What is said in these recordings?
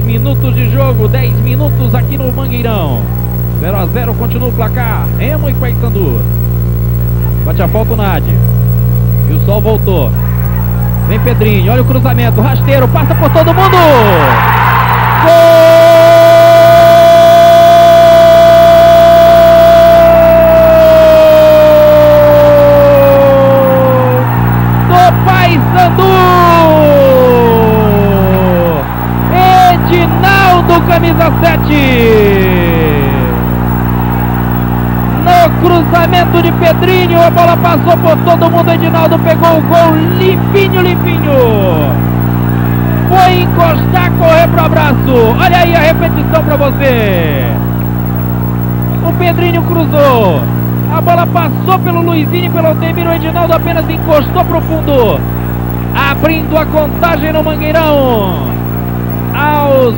minutos de jogo, 10 minutos aqui no Mangueirão. 0 a 0 continua o placar. Remo e Paysandu. Bate a falta o Nadi. E o Sol voltou. Vem Pedrinho, olha o cruzamento, rasteiro, passa por todo mundo. Gol! Do Paysandu! Edinaldo, camisa 7. No cruzamento de Pedrinho, a bola passou por todo mundo, Edinaldo pegou o gol limpinho, limpinho. Foi encostar, correr pro abraço. Olha aí a repetição pra você. O Pedrinho cruzou. A bola passou pelo Luizinho e pelo Aldemir. O Edinaldo apenas encostou pro fundo. Abrindo a contagem no Mangueirão. Aos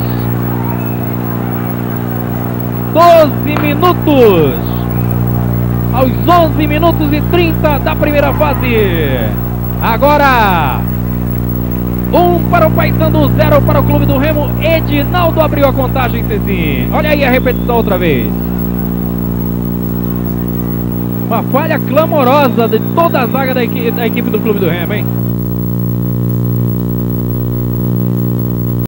12 minutos. Aos 11 minutos e 30 da primeira fase. Agora 1 para o Paysandu, 0 para o Clube do Remo. Edinaldo abriu a contagem, Cecim. Olha aí a repetição outra vez. Uma falha clamorosa de toda a zaga da equipe do Clube do Remo, hein?